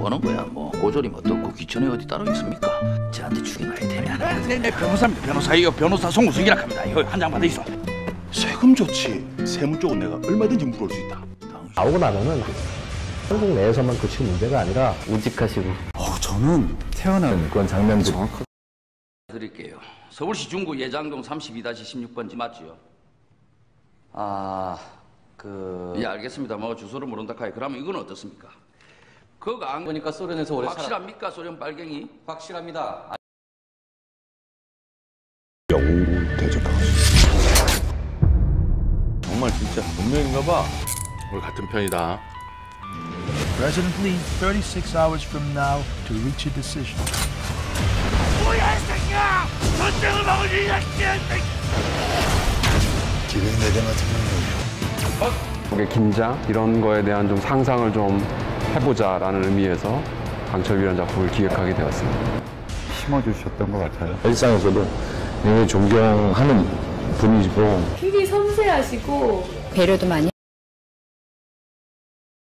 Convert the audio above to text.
보는 거야. 뭐 고졸이면 어떻고 귀천에 어디 따로 있습니까? 저한테 죽여놔야 되면. 네, 변호사입니다. 변호사요. 변호사 송우승이라 합니다. 이거 한 장 받아 있어. 세금 좋지. 세무 쪽은 내가 얼마든지 물을 수 있다. 나오고 나면은 한국 내에서만 그칠 문제가 아니라 우직하시고. 저는 태어난 그런 장면들 정확하게 드릴게요. 서울시 중구 예장동 32-16번지 맞지요? 예, 알겠습니다. 뭐 주소를 모른다 카이. 그러면 이건 어떻습니까? 그거 안 보니까 소련에서 오래 확실합니까? 소련 빨갱이? 확실합니다. 영웅 대접하고 정말 진짜 운명인가 봐. 우리 같은 편이다. President Lee, 36 hours from now to reach a decision. 뭐야, 이 새끼야! 전쟁을 막을 이 새끼야! 기획 내장 같은 경우는 긴장 이런 거에 대한 좀 상상을 좀 해보자라는 의미에서 강철비라는 작품을 기획하게 되었습니다. 심어주셨던 것 같아요. 일상에서도 굉장히 존경하는 분이시고 굉장히 섬세하시고 배려도 많이